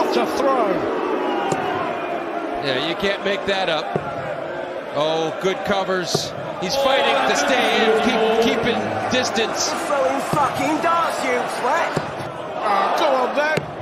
to throw. Yeah, you can't make that up. Oh, good covers. He's fighting to stay in, keeping distance. You're throwing fucking darts, you twat. Oh, go on then.